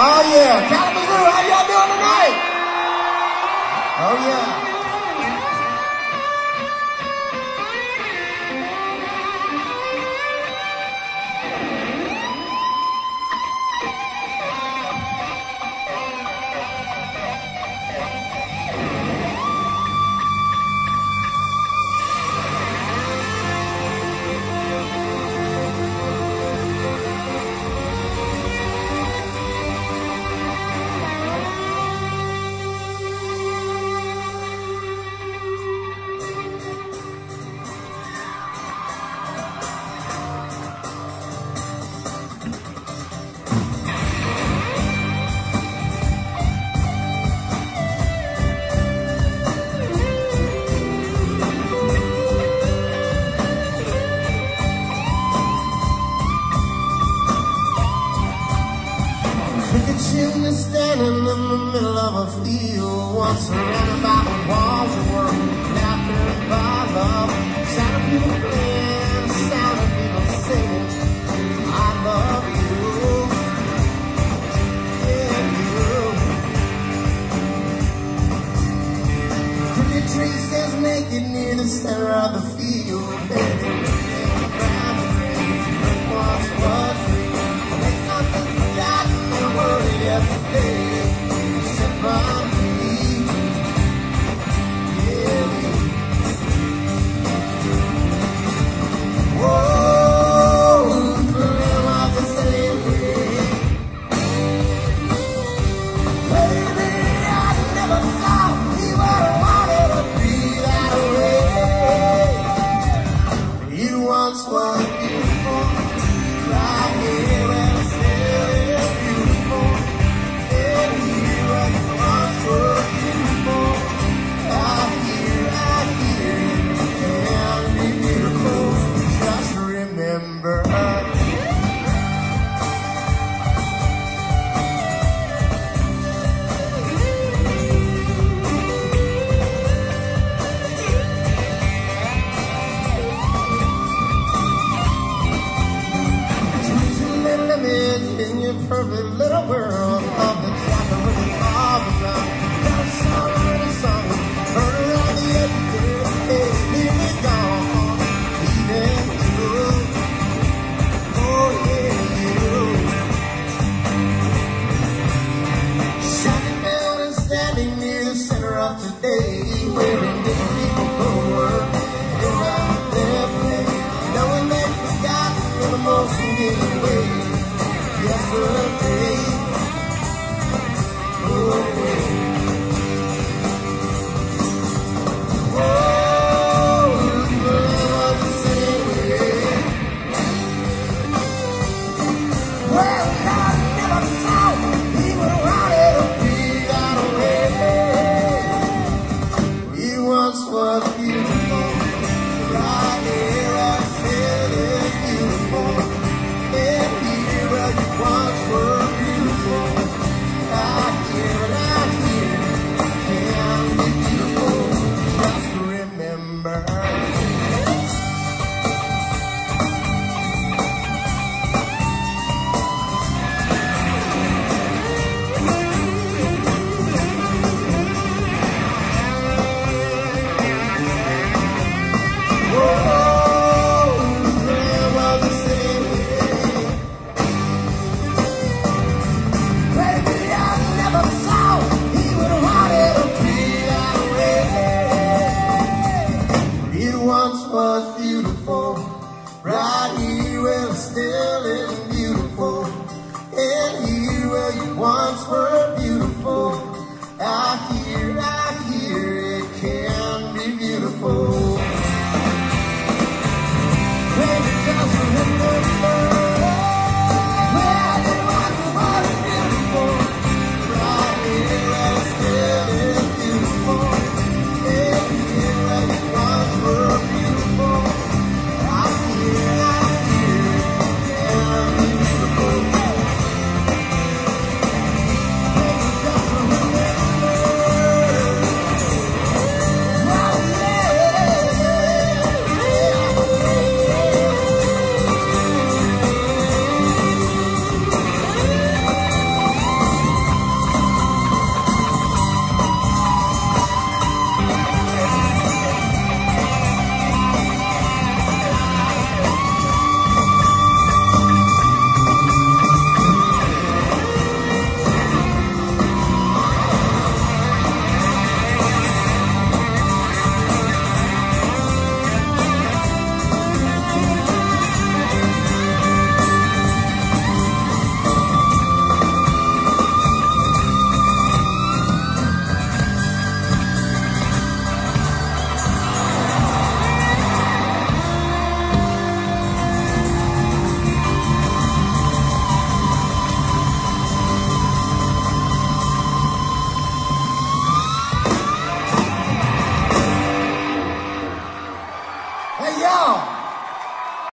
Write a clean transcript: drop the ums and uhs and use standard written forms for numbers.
Oh yeah, Kalamazoo, how y'all doing tonight? Oh yeah. Children standing in the middle of a field, one surrounded by the walls of work, laughter and by love. Sound of people playing, sound of people singing, I love you, yeah, you. Pretty tree stands naked near the center of the field, begging around the grave, it once was free. There's nothing forgotten. Yesterday, sit by me, yeah. Whoa, feeling like the same way. Baby, I never thought he would have wanted to be that way. He once was beautiful, right here where I still is beautiful. In your perfect little world of the chapter with the all around. Got a song, heard a song, heard around the edge, here we go, even you, oh yeah, you. Shining down and standing near the center of today, wearing the people forward, around their play, knowing they've forgotten in the most convenient way. Yesterday, oh, oh, the same way. Well, God never thought he would have wanted to be that way. He once was beautiful, right here and still is beautiful. Once were beautiful, I hear, can be beautiful, just remember. Was beautiful, right here where still